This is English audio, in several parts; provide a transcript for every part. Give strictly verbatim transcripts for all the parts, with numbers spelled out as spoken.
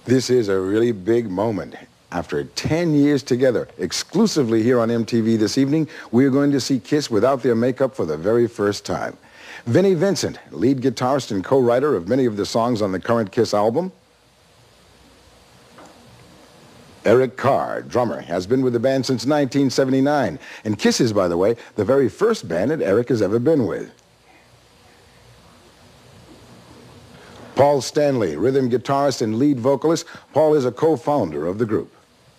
This is a really big moment. After ten years together, exclusively here on M T V this evening, we're going to see KISS without their makeup for the very first time. Vinnie Vincent, lead guitarist and co-writer of many of the songs on the current KISS album. Eric Carr, drummer, has been with the band since nineteen seventy-nine. And KISS is, by the way, the very first band that Eric has ever been with. Paul Stanley, rhythm guitarist and lead vocalist. Paul is a co-founder of the group.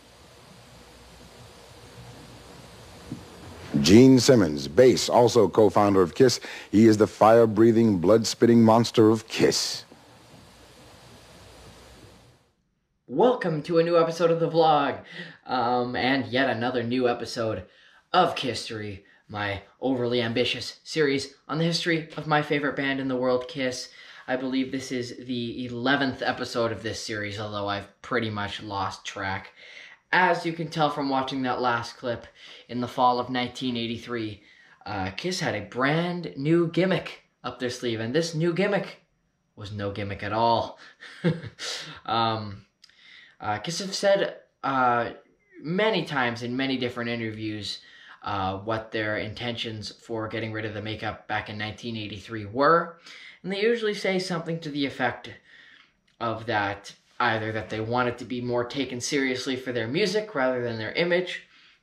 Gene Simmons, bass, also co-founder of KISS. He is the fire-breathing, blood-spitting monster of KISS. Welcome to a new episode of the vlog, um, and yet another new episode of KISSTORY, my overly ambitious series on the history of my favorite band in the world, KISS. I believe this is the eleventh episode of this series, although I've pretty much lost track. As you can tell from watching that last clip, in the fall of nineteen eighty-three, uh, KISS had a brand new gimmick up their sleeve, and this new gimmick was no gimmick at all. um... Uh, KISS have said uh, many times in many different interviews uh, what their intentions for getting rid of the makeup back in nineteen eighty-three were. And they usually say something to the effect of that, either that they wanted to be more taken seriously for their music rather than their image,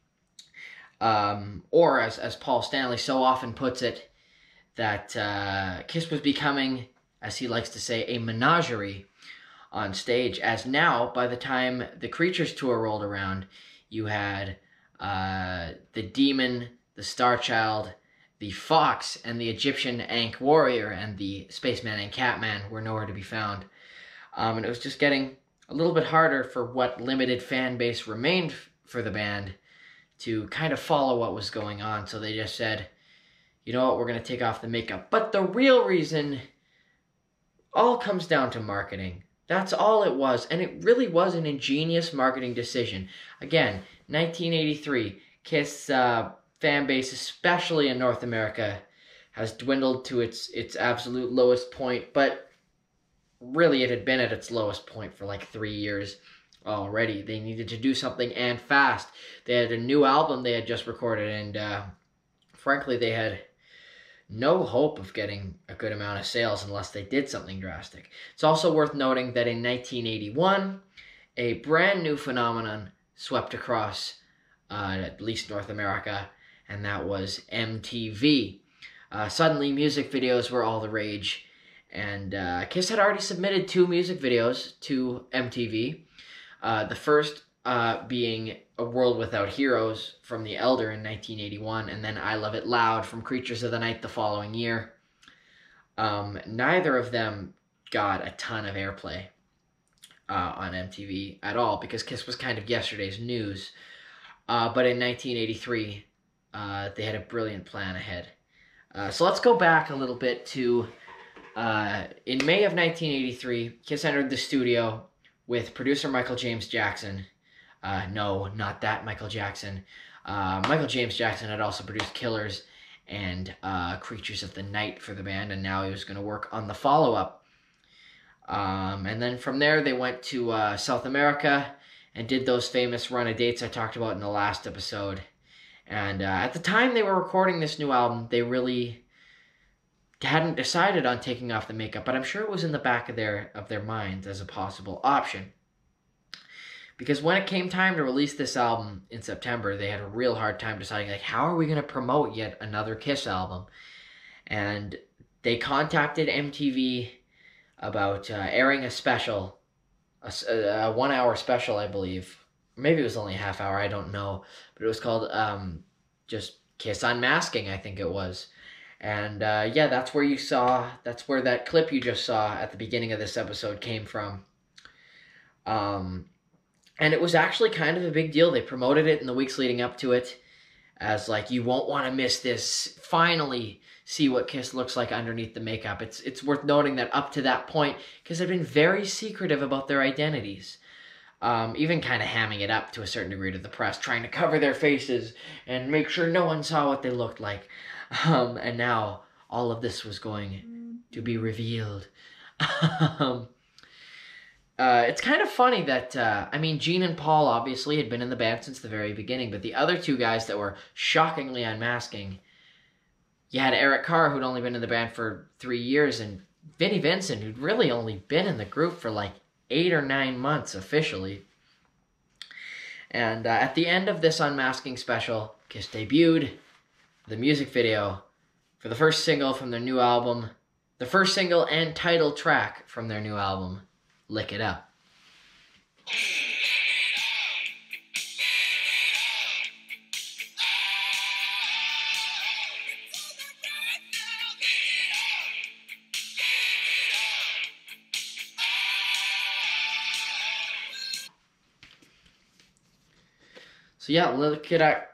um, or as, as Paul Stanley so often puts it, that uh, KISS was becoming, as he likes to say, a menagerie on stage, as now, by the time the Creatures tour rolled around, you had uh, the Demon, the Star Child, the Fox, and the Egyptian Ankh Warrior, and the Spaceman and Catman were nowhere to be found. Um, and it was just getting a little bit harder for what limited fan base remained for the band to kind of follow what was going on. So they just said, you know what, we're going to take off the makeup. But the real reason all comes down to marketing. That's all it was, and it really was an ingenious marketing decision. Again, nineteen eighty-three, KISS uh, fan base, especially in North America, has dwindled to its its absolute lowest point, but really it had been at its lowest point for like three years already. They needed to do something, and fast. They had a new album they had just recorded, and uh, frankly, they had no hope of getting a good amount of sales unless they did something drastic. It's also worth noting that in nineteen eighty-one, a brand new phenomenon swept across uh, at least North America, and that was M T V. Uh, suddenly, music videos were all the rage, and uh, KISS had already submitted two music videos to M T V. Uh, the first uh, being A World Without Heroes from The Elder in nineteen eighty-one, and then I Love It Loud from Creatures of the Night the following year. Um, neither of them got a ton of airplay uh, on M T V at all, because KISS was kind of yesterday's news. Uh, but in nineteen eighty-three, uh, they had a brilliant plan ahead. Uh, so let's go back a little bit to, uh, in May of nineteen eighty-three, KISS entered the studio with producer Michael James Jackson. Uh, no, not that Michael Jackson. Uh, Michael James Jackson had also produced Killers and uh, Creatures of the Night for the band, and now he was going to work on the follow-up. Um, and then from there, they went to uh, South America and did those famous run of dates I talked about in the last episode. And uh, at the time they were recording this new album, they really hadn't decided on taking off the makeup, but I'm sure it was in the back of their of their minds as a possible option. Because when it came time to release this album in September, they had a real hard time deciding, like, how are we going to promote yet another KISS album? And they contacted M T V about uh, airing a special, a, a one-hour special, I believe. Maybe it was only a half hour, I don't know. But it was called um, just KISS Unmasking, I think it was. And uh, yeah, that's where you saw, that's where that clip you just saw at the beginning of this episode came from. Um... And it was actually kind of a big deal. They promoted it in the weeks leading up to it as, like, you won't want to miss this. Finally see what KISS looks like underneath the makeup. It's it's worth noting that up to that point, KISS had been very secretive about their identities. Um, even kind of hamming it up to a certain degree to the press, trying to cover their faces and make sure no one saw what they looked like. Um, and now all of this was going to be revealed. um, uh, it's kind of funny that, uh, I mean, Gene and Paul obviously had been in the band since the very beginning, but the other two guys that were shockingly unmasking, you had Eric Carr, who'd only been in the band for three years, and Vinnie Vincent, who'd really only been in the group for like eight or nine months officially. And uh, at the end of this unmasking special, Kiss debuted the music video for the first single from their new album, the first single and title track from their new album, Lick It Up. So yeah, Lick It Up.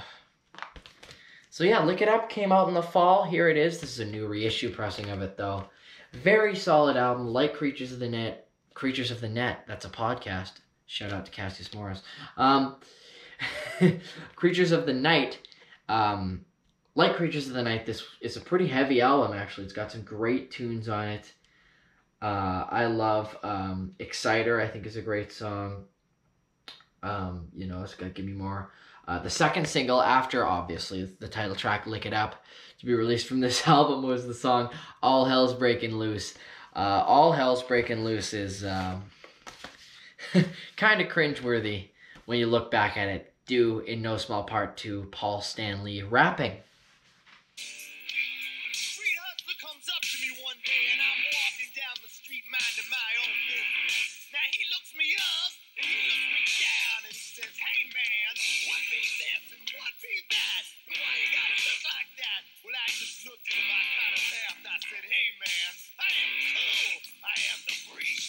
So yeah, Lick It Up came out in the fall. Here it is. This is a new reissue pressing of it, though. Very solid album, like Creatures of the Net. Creatures of the Net. That's a podcast. Shout out to Cassius Morris. Um, Creatures of the Night. Um, like Creatures of the Night, this is a pretty heavy album, actually. It's got some great tunes on it. Uh, I love um, Exciter, I think is a great song. Um, you know, it's gonna give me more. Uh, the second single after, obviously, the title track, Lick It Up, to be released from this album was the song All Hell's Breaking Loose. Uh, All Hell's Breaking Loose is um, kind of cringeworthy when you look back at it, due in no small part to Paul Stanley rapping. Street hustler comes up to me one day and I'm walking down the street minding my own business. Now he looks me up and he looks me down and he says, hey man, what be this and what be that? And why you gotta look like that? Well, I just looked at him, I kind of laughed. I said, hey man, I am cool. I am the breed.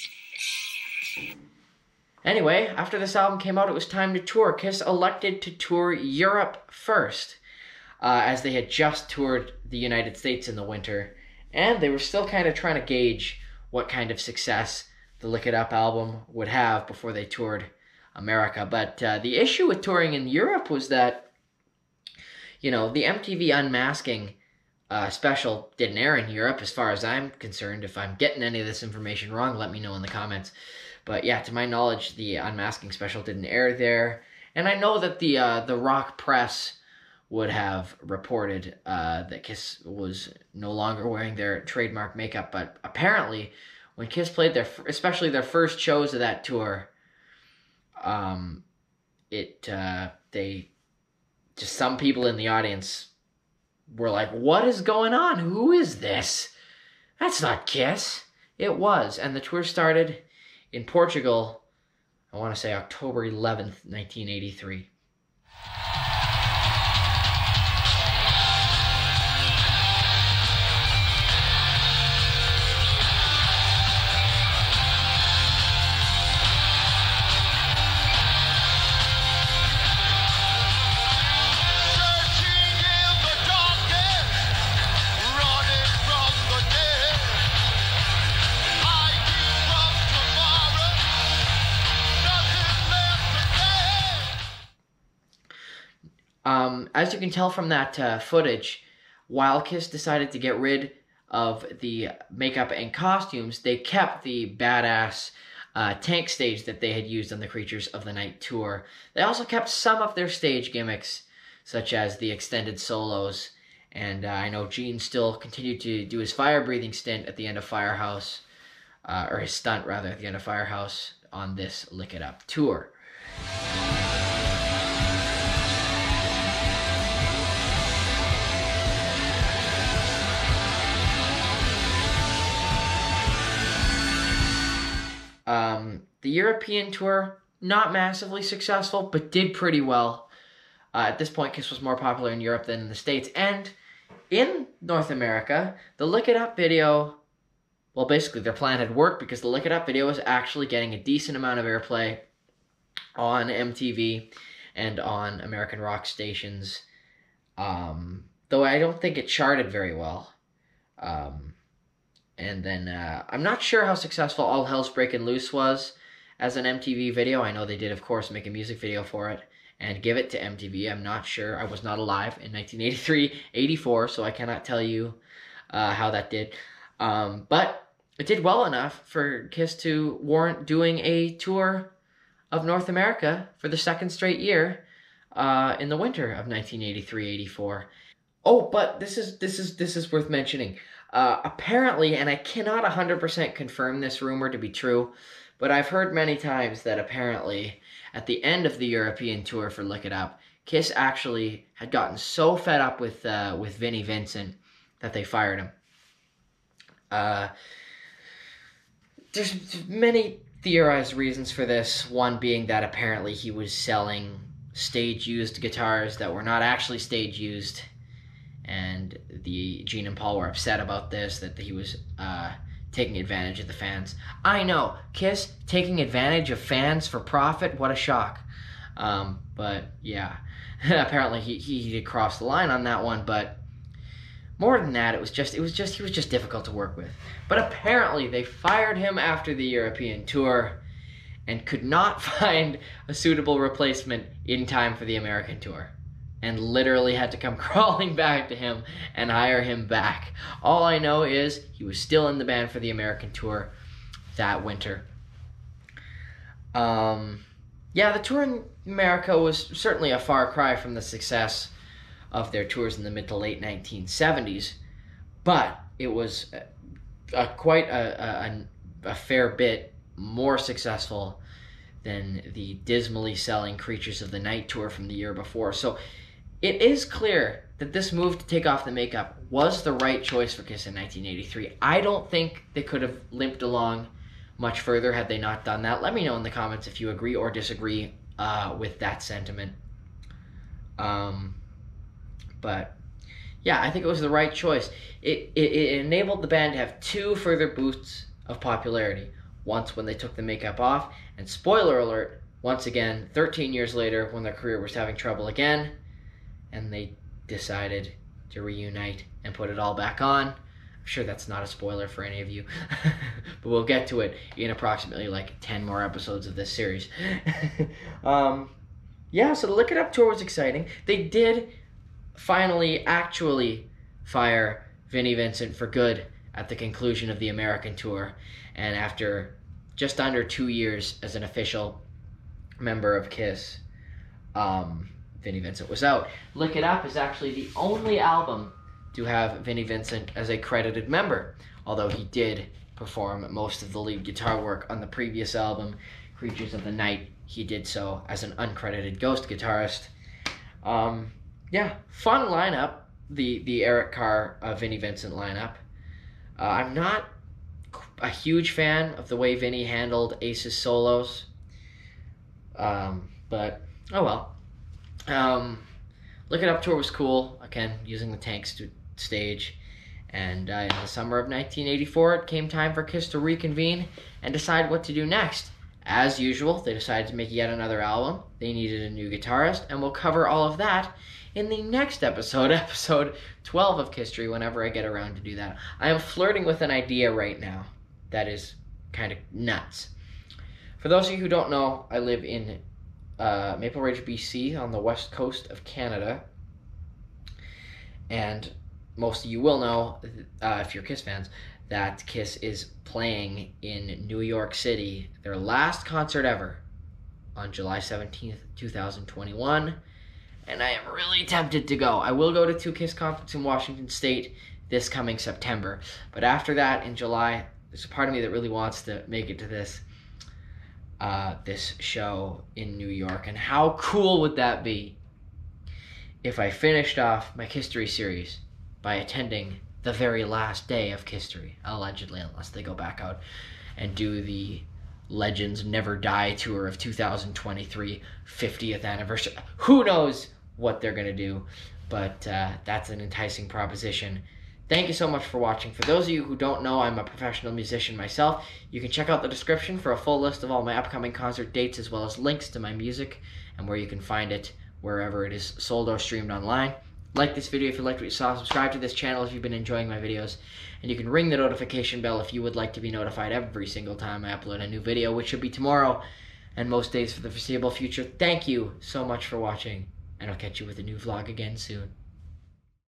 Anyway, after this album came out, it was time to tour. Kiss elected to tour Europe first, uh, as they had just toured the United States in the winter, and they were still kind of trying to gauge what kind of success the Lick It Up album would have before they toured America. But uh, the issue with touring in Europe was that, you know, the M T V Unmasking uh, special didn't air in Europe, as far as I'm concerned. If I'm getting any of this information wrong, let me know in the comments. But yeah, to my knowledge, the Unmasking special didn't air there. And I know that the uh, the rock press would have reported uh, that Kiss was no longer wearing their trademark makeup. But apparently, when Kiss played their, especially their first shows of that tour, um, it uh, they just some people in the audience were like, "What is going on? Who is this? That's not Kiss." It was, and the tour started in Portugal, I want to say October eleventh, nineteen eighty-three. Um, as you can tell from that uh, footage, while Kiss decided to get rid of the makeup and costumes, they kept the badass uh, tank stage that they had used on the Creatures of the Night tour. They also kept some of their stage gimmicks, such as the extended solos, and uh, I know Gene still continued to do his fire-breathing stint at the end of Firehouse, uh, or his stunt, rather, at the end of Firehouse on this Lick It Up tour. Um, the European tour, not massively successful, but did pretty well. Uh, at this point, Kiss was more popular in Europe than in the States. And in North America, the Lick It Up video, well, basically their plan had worked, because the Lick It Up video was actually getting a decent amount of airplay on M T V and on American rock stations. Um, though I don't think it charted very well. Um... And then, uh, I'm not sure how successful All Hell's Breaking Loose was as an M T V video. I know they did, of course, make a music video for it and give it to M T V. I'm not sure. I was not alive in nineteen eighty-three, eighty-four, so I cannot tell you uh, how that did. Um, but it did well enough for Kiss to warrant doing a tour of North America for the second straight year uh, in the winter of nineteen eighty-three eighty-four. Oh, but this is this is this is worth mentioning. Uh, apparently, and I cannot one hundred percent confirm this rumor to be true, but I've heard many times that apparently at the end of the European tour for Lick It Up, Kiss actually had gotten so fed up with uh, with Vinnie Vincent that they fired him. Uh, there's many theorized reasons for this, one being that apparently he was selling stage-used guitars that were not actually stage-used, and the Gene and Paul were upset about this, that he was uh, taking advantage of the fans. I know, Kiss taking advantage of fans for profit, what a shock. Um, but yeah, apparently he, he, he did cross the line on that one, but more than that, it was just, it was just, he was just difficult to work with. But apparently they fired him after the European tour and could not find a suitable replacement in time for the American tour, and literally had to come crawling back to him and hire him back. All I know is he was still in the band for the American tour that winter. Um, yeah, the tour in America was certainly a far cry from the success of their tours in the mid to late nineteen seventies, but it was a, a, quite a, a, a fair bit more successful than the dismally selling Creatures of the Night tour from the year before. So it is clear that this move to take off the makeup was the right choice for Kiss in nineteen eighty-three. I don't think they could have limped along much further had they not done that. Let me know in the comments if you agree or disagree uh, with that sentiment. Um... But yeah, I think it was the right choice. It, it it enabled the band to have two further boosts of popularity. Once when they took the makeup off, and spoiler alert, once again, thirteen years later when their career was having trouble again, and they decided to reunite and put it all back on. I'm sure that's not a spoiler for any of you, but we'll get to it in approximately like ten more episodes of this series. um, yeah, so the Lick It Up tour was exciting. They did finally actually fire Vinnie Vincent for good at the conclusion of the American tour, and after just under two years as an official member of Kiss, um, Vinnie Vincent was out. Lick It Up is actually the only album to have Vinnie Vincent as a credited member, although he did perform most of the lead guitar work on the previous album, Creatures of the Night. He did so as an uncredited ghost guitarist. Um, Yeah, fun lineup, the, the Eric Carr, uh, Vinnie Vincent lineup. Uh, I'm not a huge fan of the way Vinnie handled Ace's solos, um, but oh well. Um, Lick It Up tour was cool, again, using the tank st- stage. And uh, in the summer of nineteen eighty-four, it came time for Kiss to reconvene and decide what to do next. As usual, they decided to make yet another album. They needed a new guitarist, and we'll cover all of that in the next episode, episode twelve of KISSTORY, whenever I get around to do that. I am flirting with an idea right now that is kind of nuts. For those of you who don't know, I live in uh, Maple Ridge, B C, on the west coast of Canada. And most of you will know, uh, if you're Kiss fans, that Kiss is playing in New York City, their last concert ever, on July seventeenth, twenty twenty-one. And I am really tempted to go. I will go to two Kiss concerts in Washington State this coming September. But after that, in July, there's a part of me that really wants to make it to this uh, this show in New York. And how cool would that be if I finished off my KISSTORY series by attending the very last day of KISSTORY, allegedly, unless they go back out and do the Legends Never Die tour of two thousand twenty-three, fiftieth anniversary. Who knows what they're going to do, but uh, that's an enticing proposition. Thank you so much for watching. For those of you who don't know, I'm a professional musician myself. You can check out the description for a full list of all my upcoming concert dates, as well as links to my music and where you can find it wherever it is sold or streamed online. Like this video if you liked what you saw. Subscribe to this channel if you've been enjoying my videos. And you can ring the notification bell if you would like to be notified every single time I upload a new video, which should be tomorrow and most days for the foreseeable future. Thank you so much for watching, and I'll catch you with a new vlog again soon.